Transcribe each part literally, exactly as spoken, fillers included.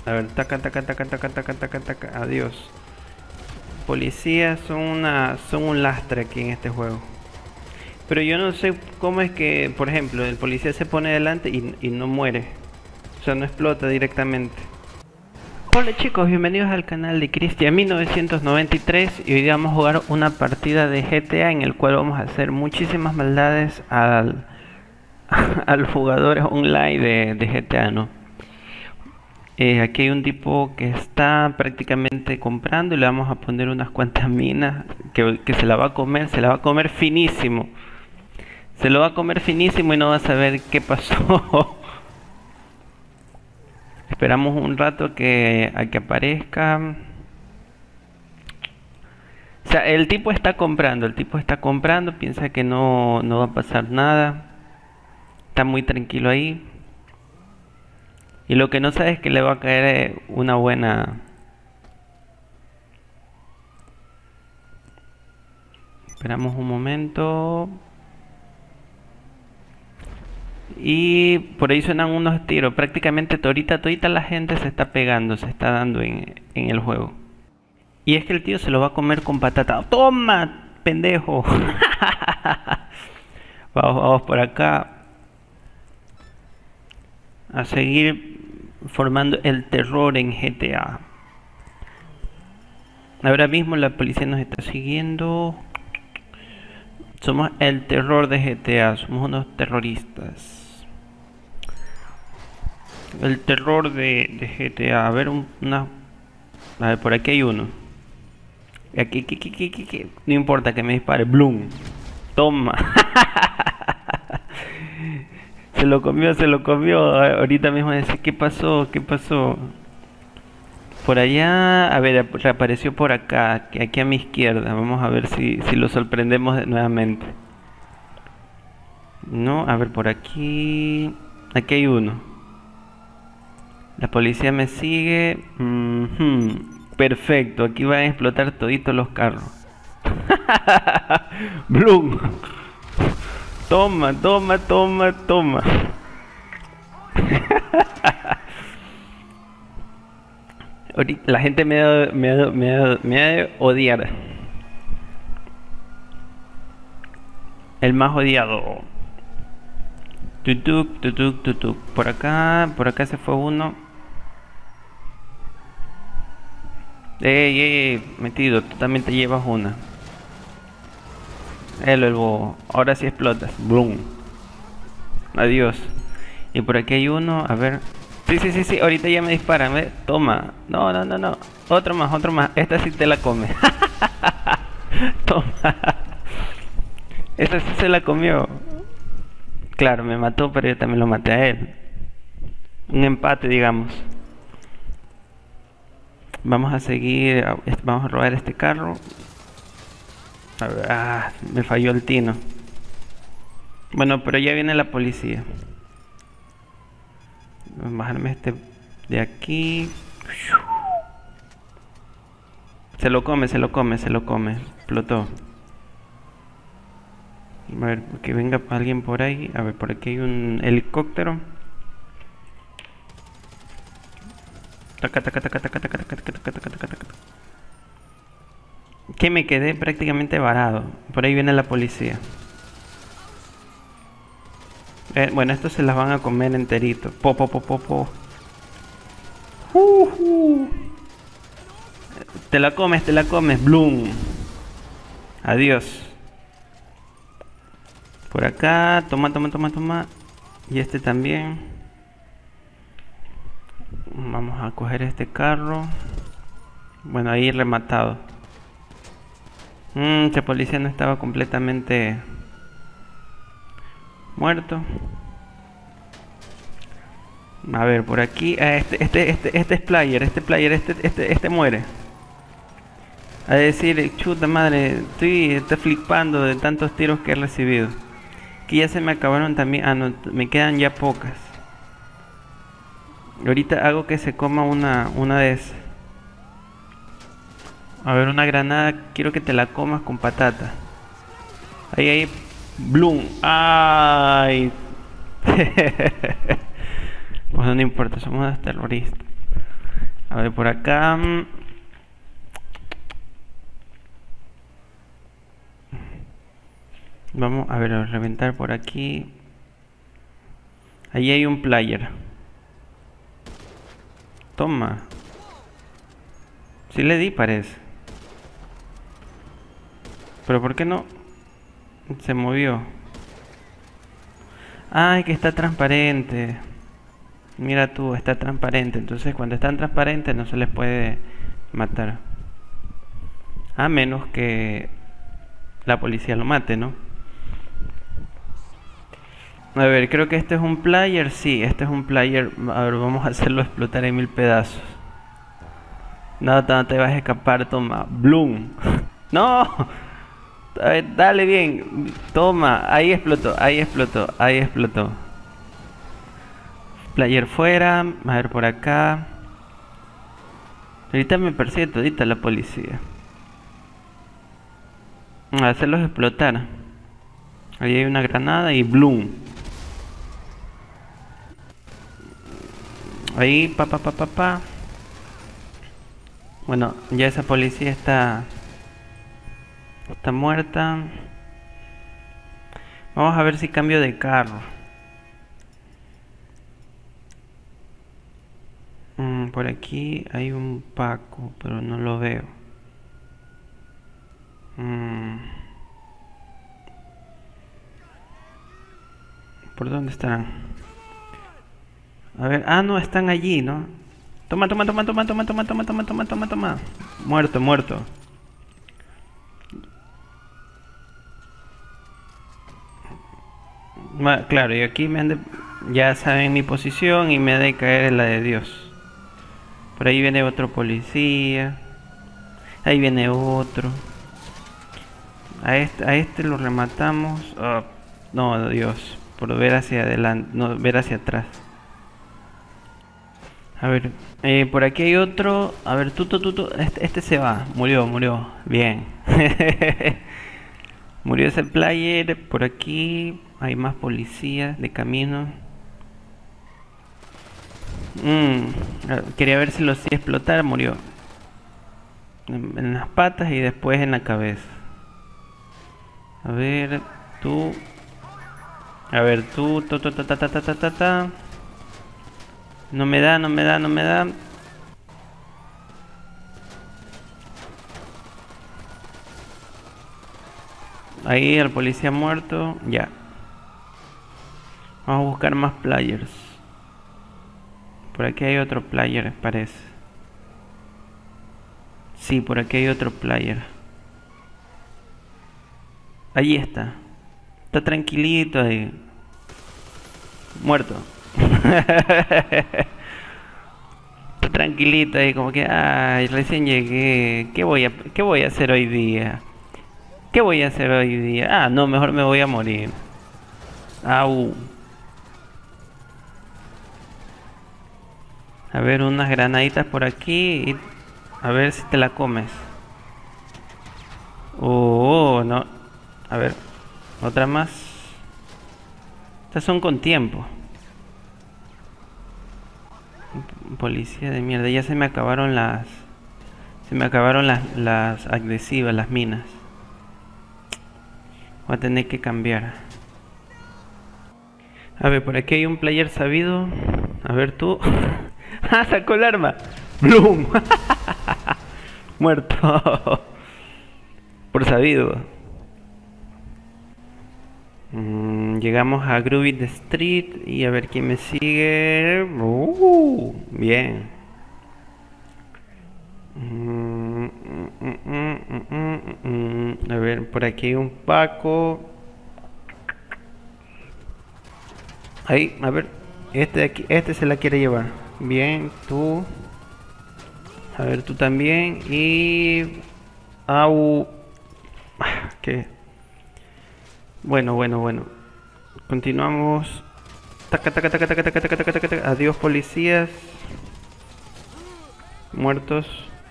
A ver, taca, taca, taca, taca, taca, taca, taca. Adiós. Policías son una, son un lastre aquí en este juego. Pero yo no sé cómo es que, por ejemplo, el policía se pone delante y, y no muere. O sea, no explota directamente. Hola chicos, bienvenidos al canal de Cristian mil novecientos noventa y tres y hoy día vamos a jugar una partida de G T A en el cual vamos a hacer muchísimas maldades al, a los jugadores online de, de G T A, ¿no? Eh, aquí hay un tipo que está prácticamente comprando y le vamos a poner unas cuantas minas que, que se la va a comer, se la va a comer finísimo. Se lo va a comer finísimo y no va a saber qué pasó. Esperamos un rato que, a que aparezca. O sea, el tipo está comprando, el tipo está comprando, piensa que no, no va a pasar nada. Está muy tranquilo ahí. Y lo que no sabe es que le va a caer eh, una buena... Esperamos un momento. Y por ahí suenan unos tiros. Prácticamente ahorita todita la gente se está pegando, se está dando en, en el juego. Y es que el tío se lo va a comer con patata. ¡Toma, pendejo! Vamos, vamos por acá a seguir formando el terror en G T A. Ahora mismo la policía nos está siguiendo. Somos el terror de G T A, somos unos terroristas. El terror de, de G T A. A ver, un, una... A ver, por aquí hay uno. Aquí, aquí, aquí, aquí, aquí. No importa que me dispare. Bloom. Toma. Se lo comió, se lo comió. Ahorita mismo decir, ¿qué pasó? ¿Qué pasó? Por allá, a ver, reapareció por acá, aquí a mi izquierda. Vamos a ver si, si lo sorprendemos nuevamente. No, a ver, por aquí. Aquí hay uno. La policía me sigue. Mm-hmm. Perfecto, aquí van a explotar toditos los carros. Bloom. Toma, toma, toma, toma. La gente me ha, me ha, me ha, me ha de odiar. El más odiado. Tutuk, tutuk, tutuk. Por acá, por acá se fue uno. Ey, ey, metido, tú también te llevas una. El, el bobo. Ahora sí explotas. Boom. Adiós. Y por aquí hay uno, a ver. Sí, sí, sí, sí, ahorita ya me disparan, ¿ves? Toma. No, no, no, no. Otro más, otro más. Esta sí te la come. Toma. Esta sí se la comió. Claro, me mató, pero yo también lo maté a él. Un empate, digamos. Vamos a seguir. Vamos a robar este carro. A ver, ah, me falló el tino. Bueno, pero ya viene la policía. Vamos a bajarme este de aquí. Se lo come, se lo come, se lo come. Explotó. A ver, que venga alguien por ahí. A ver, por aquí hay un helicóptero. Taca, taca, taca, taca, taca, taca, taca, taca, taca, taca, taca. Que me quedé prácticamente varado. Por ahí viene la policía. Eh, bueno, estos se las van a comer enterito. Po, po, po, po, po. Uh, uh. Te la comes, te la comes. Bloom. Adiós. Por acá. Toma, toma, toma, toma. Y este también. Vamos a coger este carro. Bueno, ahí rematado. Mmm, este policía no estaba completamente muerto. A ver, por aquí. Ah, este, este, este, este es player, este player, este, este, este muere. A decir, chuta madre, estoy, estoy flipando de tantos tiros que he recibido. Que ya se me acabaron también. Ah, no, me quedan ya pocas. Ahorita hago que se coma una, una de esas. A ver, una granada, quiero que te la comas con patata. Ahí, ahí. Bloom. Ay. Bueno, no importa, somos terroristas. A ver, por acá. Vamos a ver, a reventar por aquí. Ahí hay un player. Toma. Sí le di, parece. Pero ¿por qué no? Se movió. Ay, que está transparente. Mira tú, está transparente. Entonces cuando están transparentes no se les puede matar. A menos que la policía lo mate, ¿no? A ver, creo que este es un player. Sí, este es un player. A ver, vamos a hacerlo explotar en mil pedazos. No, no te vas a escapar, toma. Bloom. No. A ver, dale bien. Toma. Ahí explotó, ahí explotó, ahí explotó. Player fuera. A ver por acá. Ahorita me persigue todita la policía. A hacerlos explotar. Ahí hay una granada y Bloom. Ahí, pa pa pa pa pa. Bueno, ya esa policía está está muerta. Vamos a ver si cambio de carro. Mm, por aquí hay un Paco, pero no lo veo. Mm. ¿Por dónde están? A ver, ah, no, están allí, ¿no? Toma, toma, toma, toma, toma, toma, toma, toma, toma, toma, toma. Muerto, muerto. Ma- Claro, y aquí me han de- ya saben mi posición y me ha de caer en la de Dios. Por ahí viene otro policía. Ahí viene otro. A este, a este lo rematamos. Oh, no, Dios. Por ver hacia adelante, no, ver hacia atrás. A ver, eh, por aquí hay otro. A ver, tú, tú, tú, tú. Este, este se va. Murió, murió. Bien. Murió ese player. Por aquí hay más policías de camino. Mm, a- quería ver si lo hacía explotar. Murió. En, en las patas y después en la cabeza. A ver, tú. A ver, tú. Ta, ta, ta, ta, ta, ta, ta, ta, ta. No me da, no me da, no me da. Ahí el policía muerto. Ya. Vamos a buscar más players. Por aquí hay otro player, parece. Sí, por aquí hay otro player. Allí está. Está tranquilito ahí. Muerto. Está tranquilito ahí, como que, ay, recién llegué. ¿Qué voy a, qué voy a hacer hoy día? ¿Qué voy a hacer hoy día? Ah, no, mejor me voy a morir. Au. A ver, unas granaditas por aquí. Y a ver si te la comes. Oh, no. A ver, otra más. Estas son con tiempo. Policía de mierda. Ya se me acabaron las... Se me acabaron las, las agresivas, las minas. Voy a tener que cambiar. A ver, por aquí hay un player sabido. A ver tú. ¡Ah, sacó el arma! ¡Bloom! Muerto. Por sabido. Mm, llegamos a Groovy the Street. Y a ver quién me sigue. Uh, bien. Mm, mm, mm, mm, mm, mm, mm. A ver, por aquí hay un Paco. Ahí, a ver. Este de aquí, este se la quiere llevar. Bien, tú. A ver, tú también. Y... Au. ¿Qué? Bueno, bueno, bueno. Continuamos. Taca, taca, taca, taca, taca, taca, taca, taca, taca. Adiós, policías. Muertos.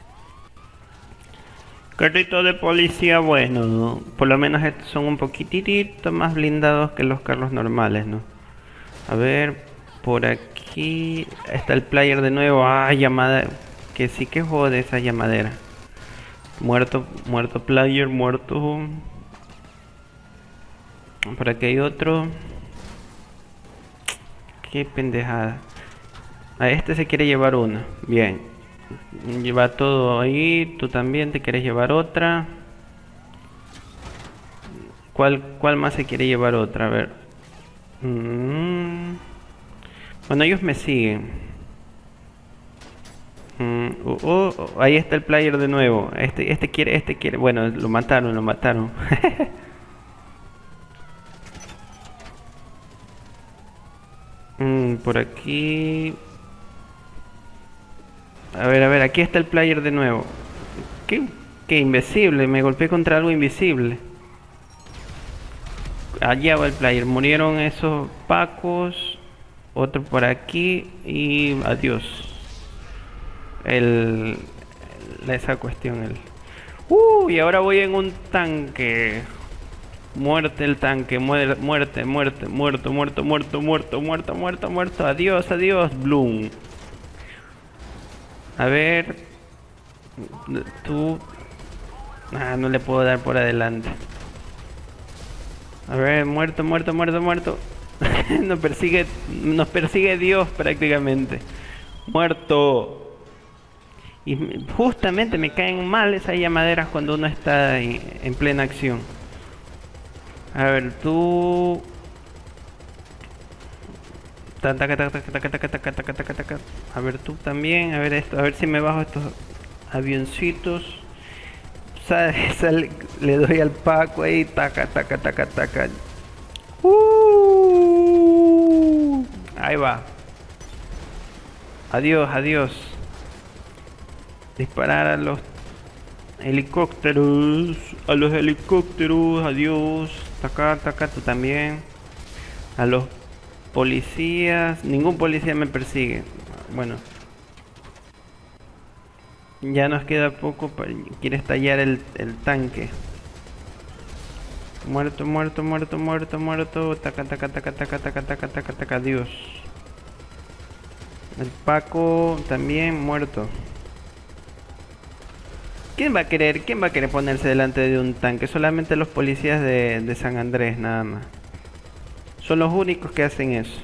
Carrito de policía, bueno. Por lo menos estos son un poquitito más blindados que los carros normales, ¿no? A ver, por aquí está el player de nuevo. Ah, llamada. Que sí que jode esa llamadera. Muerto, muerto player, muerto. Por aquí hay otro. Qué pendejada. A este se quiere llevar una. Bien. Lleva todo ahí. Tú también te quieres llevar otra. ¿Cuál, cuál más se quiere llevar otra? A ver. Mm. Bueno, ellos me siguen. Mm. Oh, oh, oh, ahí está el player de nuevo. Este, este quiere, este quiere. Bueno, lo mataron, lo mataron. mm, por aquí. A ver, a ver, aquí está el player de nuevo. ¿Qué, qué invisible? Me golpeé contra algo invisible. Allá va el player. Murieron esos pacos. Otro por aquí. Y adiós. El... Esa cuestión. El... Uh, y ahora voy en un tanque. Muerte el tanque. Muerte, muerte, muerte. Muerto, muerto, muerto, muerto, muerto, muerto, muerto. Adiós, adiós. Bloom. A ver. Tú. Ah, no le puedo dar por adelante. A ver, muerto, muerto, muerto, muerto. Nos persigue, nos persigue Dios prácticamente. Muerto. Y justamente me caen mal esas llamaderas cuando uno está en, en plena acción. A ver, tú. Taca, taca, taca, taca, taca, taca, taca, taca, taca. A ver, tú también. A ver esto, a ver si me bajo estos avioncitos. Sale, sale, le doy al Paco ahí, taca, taca, taca, taca. Uh, ahí va. Adiós, adiós. Disparar a los helicópteros, a los helicópteros, adiós. Taca, taca, tú también. A los policías, ningún policía me persigue. Bueno. Ya nos queda poco para... Quiere estallar el, el tanque. Muerto, muerto, muerto, muerto, muerto. Taca, taca, taca, taca, taca, taca, taca, taca, adiós. El Paco también muerto. ¿Quién va a querer, quién va a querer ponerse delante de un tanque? Solamente los policías de, de San Andrés, nada más. Son los únicos que hacen eso.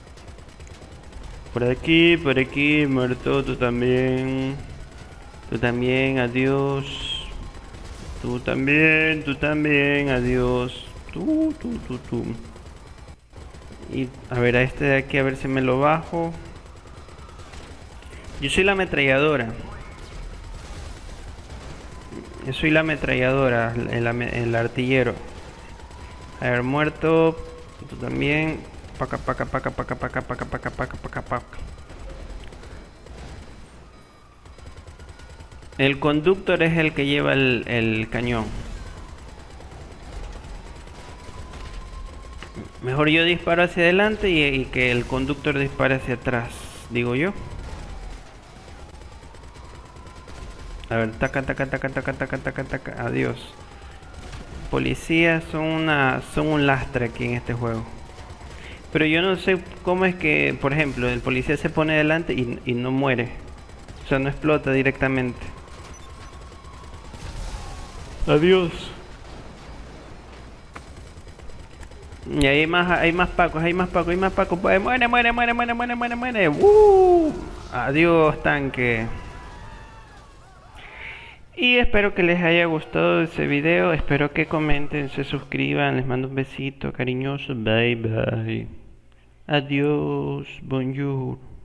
Por aquí, por aquí, muerto, tú también. Tú también, adiós. Tú también, tú también, adiós. Tú, tú, tú, tú. Y a ver, a este de aquí, a ver si me lo bajo. Yo soy la ametralladora. Yo soy la ametralladora, el, el artillero. A ver, muerto. Tú también. Paca, paca, paca, paca, paca, paca, paca, paca, paca, paca. El conductor es el que lleva el, el cañón. Mejor yo disparo hacia adelante y, y que el conductor dispare hacia atrás, digo yo. A ver, taca, taca, taca, taca, taca, taca, taca, adiós. Policías son una, son un lastre aquí en este juego. Pero yo no sé cómo es que, por ejemplo, el policía se pone delante y, y no muere. O sea, no explota directamente. Adiós. Y ahí hay más, hay más pacos, hay más pacos, hay más pacos. Pues, muere, muere, muere, muere, muere, muere, muere. ¡Uh! Adiós, tanque. Y espero que les haya gustado ese video. Espero que comenten, se suscriban. Les mando un besito cariñoso. Bye, bye. Adiós. Bonjour.